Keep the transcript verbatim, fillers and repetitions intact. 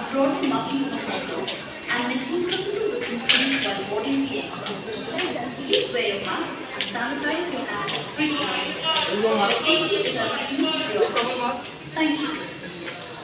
avoid markings on the floor, and maintain physical distancing while boarding the aircraft. Please wear your mask and sanitize your hands frequently. Your safety is our utmost priority. Thank you.